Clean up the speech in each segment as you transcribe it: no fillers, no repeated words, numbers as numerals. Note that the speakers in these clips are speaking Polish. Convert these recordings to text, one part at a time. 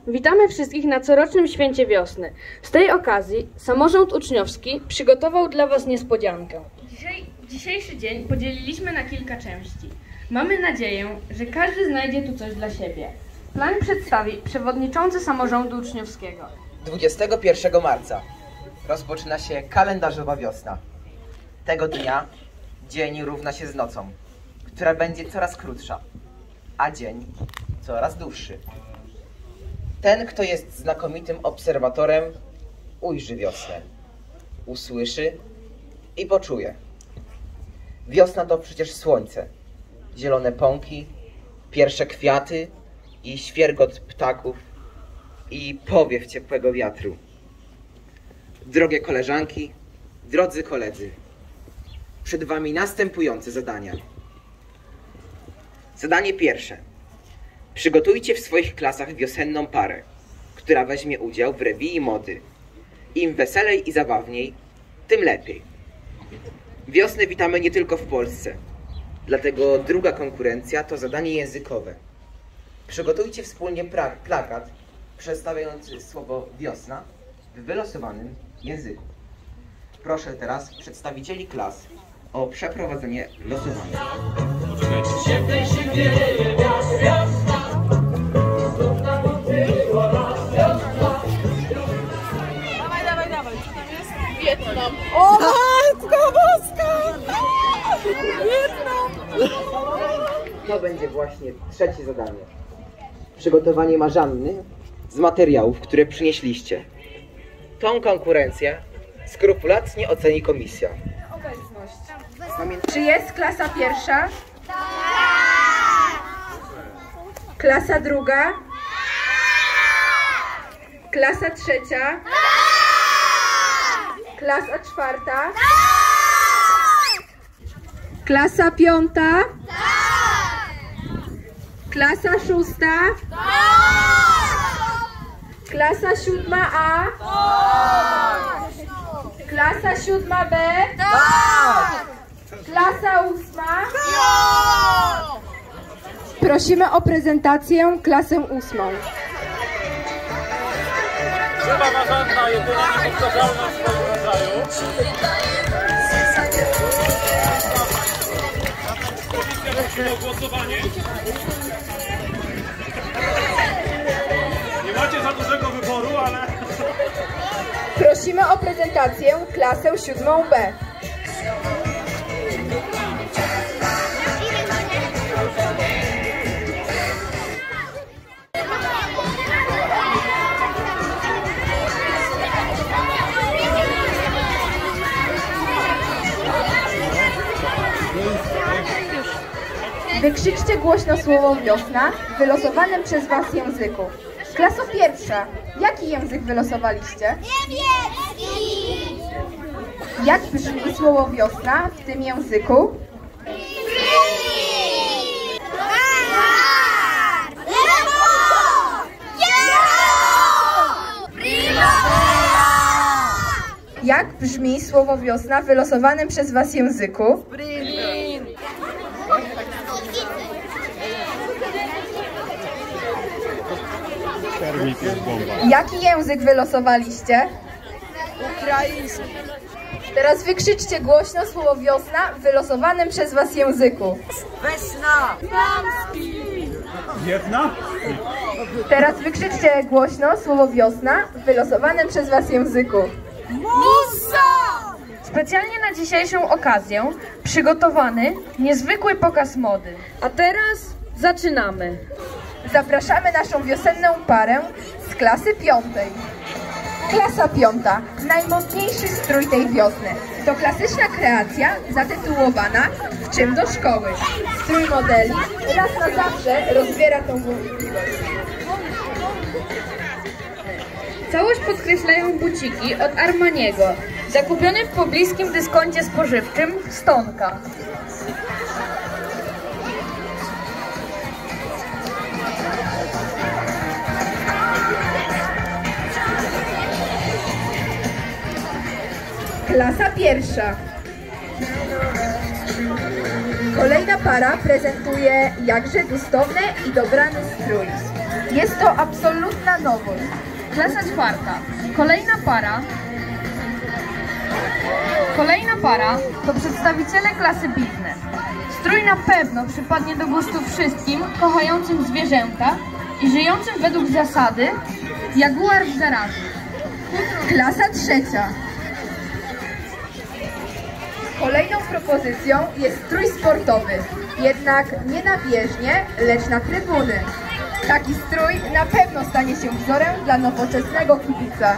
Witamy wszystkich na corocznym Święcie Wiosny. Z tej okazji samorząd uczniowski przygotował dla Was niespodziankę. Dzisiejszy dzień podzieliliśmy na kilka części. Mamy nadzieję, że każdy znajdzie tu coś dla siebie. Plan przedstawi przewodniczący samorządu uczniowskiego. 21 marca rozpoczyna się kalendarzowa wiosna. Tego dnia dzień równa się z nocą, która będzie coraz krótsza, a dzień coraz dłuższy. Ten, kto jest znakomitym obserwatorem, ujrzy wiosnę, usłyszy i poczuje. Wiosna to przecież słońce, zielone pąki, pierwsze kwiaty i świergot ptaków i powiew ciepłego wiatru. Drogie koleżanki, drodzy koledzy, przed Wami następujące zadania. Zadanie pierwsze. Przygotujcie w swoich klasach wiosenną parę, która weźmie udział w rewii mody. Im weselej i zabawniej, tym lepiej. Wiosnę witamy nie tylko w Polsce, dlatego druga konkurencja to zadanie językowe. Przygotujcie wspólnie plakat przedstawiający słowo wiosna w wylosowanym języku. Proszę teraz przedstawicieli klas o przeprowadzenie losowania. Dawaj, co tam jest? Wietnam. O matko boska! Wietnam! To będzie właśnie trzecie zadanie. Przygotowanie marzanny z materiałów, które przynieśliście. Tą konkurencję skrupulatnie oceni komisja. Czy jest klasa pierwsza? Tak! Klasa druga? Tak! Klasa trzecia? Tak! Klasa czwarta? Tak! Klasa piąta? Tak! Klasa szósta? Tak! Klasa siódma A? Tak! Klasa siódma B? Tak! Klasa ósma? Tak! Prosimy o prezentację klasę ósmą. Chyba marzanna, jedyna niepowtarzalna w swoim rodzaju. Komisja prosi o głosowanie. Nie macie za dużego wyboru, ale... Prosimy o prezentację klasę siódmą B. Wykrzyczcie głośno słowo wiosna w wylosowanym przez Was języku. Klaso pierwsza, jaki język wylosowaliście? Niemiecki! Jak brzmi słowo wiosna w tym języku? Jak brzmi słowo wiosna w wylosowanym przez Was języku? Jaki język wylosowaliście? Ukraiński. Teraz wykrzyczcie głośno słowo wiosna w wylosowanym przez Was języku. Wesna. Damski. Jedna? Teraz wykrzyczcie głośno słowo wiosna w wylosowanym przez Was języku. Musa. Specjalnie na dzisiejszą okazję przygotowany niezwykły pokaz mody. A teraz zaczynamy. Zapraszamy naszą wiosenną parę z klasy piątej. Klasa piąta, najmodniejszy strój tej wiosny. To klasyczna kreacja zatytułowana "W czym do szkoły?". Strój modeli raz na zawsze rozbiera tą wątpliwość. Całość podkreślają buciki od Armaniego, zakupione w pobliskim dyskoncie spożywczym Stonka. Klasa pierwsza. Kolejna para prezentuje jakże gustowny i dobrany strój. Jest to absolutna nowość. Klasa 4. Kolejna para to przedstawiciele klasy biznes. Strój na pewno przypadnie do gustu wszystkim kochającym zwierzęta i żyjącym według zasady jaguar w garażu. Klasa 3. Kolejną propozycją jest strój sportowy, jednak nie na bieżnię, lecz na trybuny. Taki strój na pewno stanie się wzorem dla nowoczesnego kibica.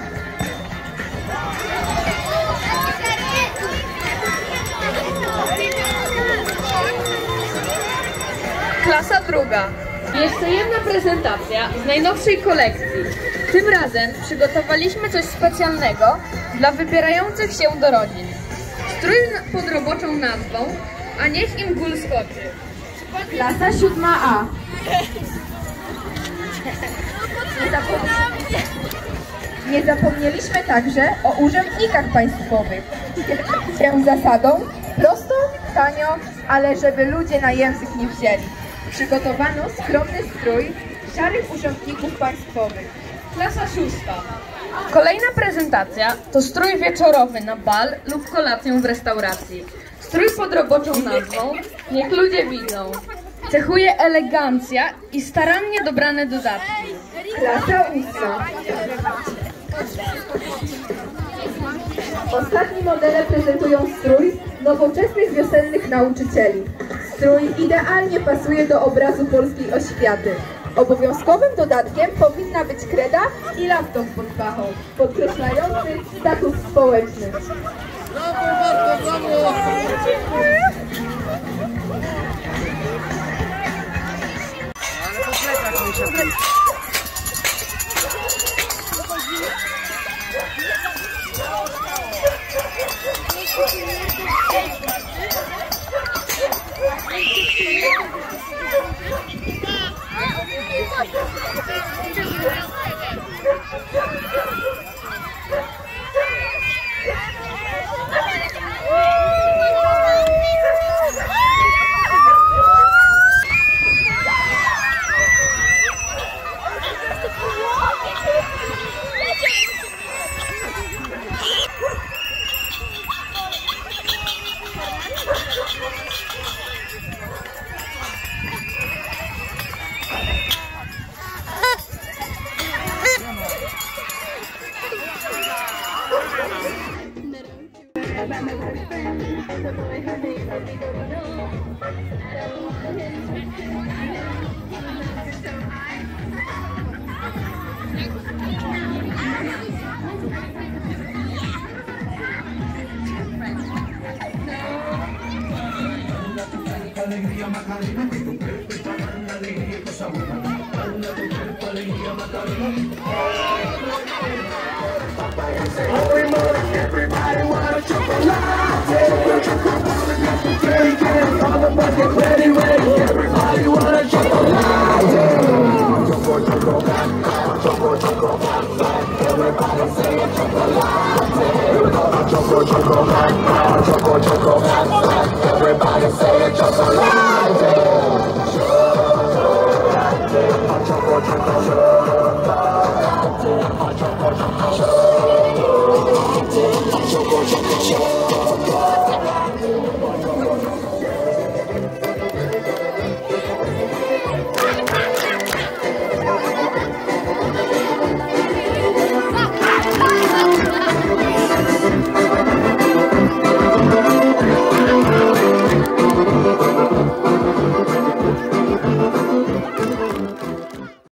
Klasa 2. Jeszcze jedna prezentacja z najnowszej kolekcji. Tym razem przygotowaliśmy coś specjalnego dla wybierających się do rodzin. Strój pod roboczą nazwą, a niech im gól skoczy. Klasa 7A. Nie zapomnieliśmy także o urzędnikach państwowych. Się zasadą prosto, tanio, ale żeby ludzie na język nie wzięli. Przygotowano skromny strój szarych urzędników państwowych. Klasa 6. Kolejna prezentacja to strój wieczorowy na bal lub kolację w restauracji. Strój pod roboczą nazwą, niech ludzie widzą. Cechuje elegancja i starannie dobrane dodatki. Klasa 8. Ostatni modele prezentują strój nowoczesnych wiosennych nauczycieli. Strój idealnie pasuje do obrazu polskiej oświaty. Obowiązkowym dodatkiem powinna być kreda i laptop pod pachą, podkreślający status społeczny. Everybody wanna chocolate. All the boys get ready, ready. Everybody wanna chocolate. Everybody say chocolate. Everybody say chocolate.